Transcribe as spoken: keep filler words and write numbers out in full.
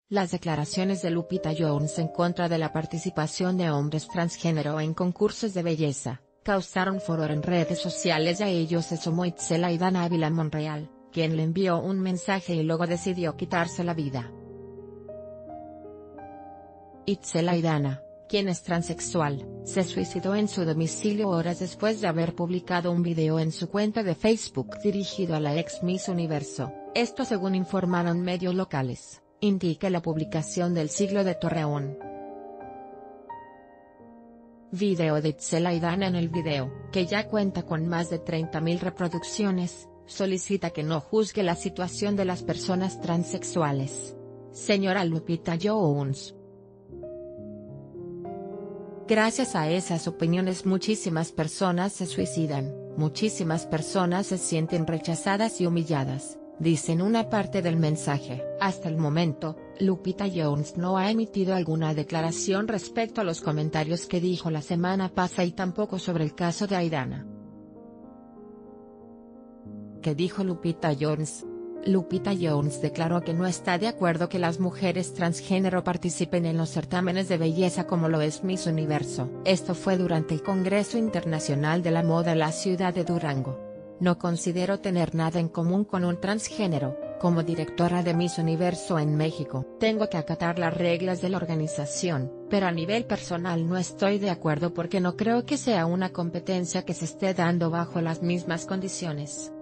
Las declaraciones de Lupita Jones en contra de la participación de hombres transgénero en concursos de belleza, causaron furor en redes sociales y a ellos se sumó Itzel Aidana Ávila Monreal, quien le envió un mensaje y luego decidió quitarse la vida. Itzel Aidana, quien es transexual, se suicidó en su domicilio horas después de haber publicado un video en su cuenta de Facebook dirigido a la ex Miss Universo, esto según informaron medios locales, indica la publicación del Siglo de Torreón. Video de Itzel Aidana. En el video, que ya cuenta con más de treinta mil reproducciones, solicita que no juzgue la situación de las personas transexuales. Señora Lupita Jones. Gracias a esas opiniones muchísimas personas se suicidan, muchísimas personas se sienten rechazadas y humilladas, dice en una parte del mensaje. Hasta el momento, Lupita Jones no ha emitido alguna declaración respecto a los comentarios que dijo la semana pasada y tampoco sobre el caso de Aidana. ¿Qué dijo Lupita Jones? Lupita Jones declaró que no está de acuerdo que las mujeres transgénero participen en los certámenes de belleza como lo es Miss Universo. Esto fue durante el Congreso Internacional de la Moda en la ciudad de Durango. No considero tener nada en común con un transgénero. Como directora de Miss Universo en México, tengo que acatar las reglas de la organización, pero a nivel personal no estoy de acuerdo porque no creo que sea una competencia que se esté dando bajo las mismas condiciones.